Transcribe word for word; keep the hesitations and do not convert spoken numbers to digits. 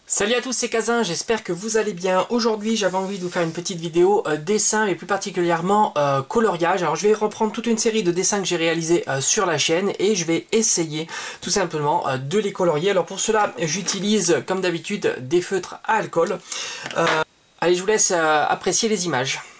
Salut à tous, c'est Kazin, j'espère que vous allez bien. Aujourd'hui j'avais envie de vous faire une petite vidéo euh, dessin et plus particulièrement euh, coloriage. Alors je vais reprendre toute une série de dessins que j'ai réalisés euh, sur la chaîne et je vais essayer tout simplement euh, de les colorier. Alors pour cela j'utilise comme d'habitude des feutres à alcool. Euh, allez, je vous laisse euh, apprécier les images.